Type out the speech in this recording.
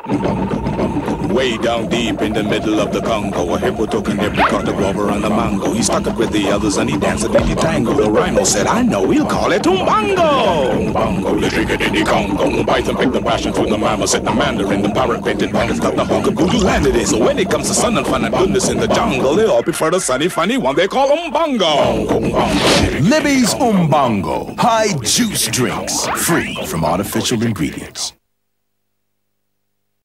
Way down deep in the middle of the Congo, a hippo took an apricot, a guava, and a mango. He stuck it with the others and he danced a dainty tango. The rhino said, I know, we'll call it Um Bongo. Um Bongo, the drink it in the Congo. The python picked the passion fruit, the marmoset, the mandarin, the parrot painted buttons, got the whole caboodle landed in. So when it comes to sun and fun and goodness in the jungle, they all prefer the sunny, funny one they call Um Bongo. Libby's Um Bongo. High juice drinks, free from artificial ingredients.